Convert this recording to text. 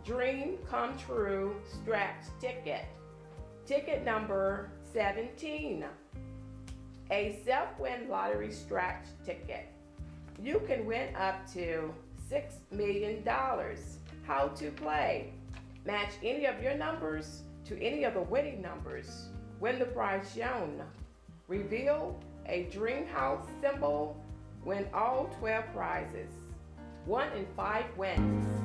Dream Come True Scratch Ticket. Ticket number 17. A self-win lottery scratch ticket. You can win up to $6 million. How to play? Match any of your numbers to any of the winning numbers. Win the prize shown. Reveal a dream house symbol. Win all 12 prizes. 1 in 5 wins.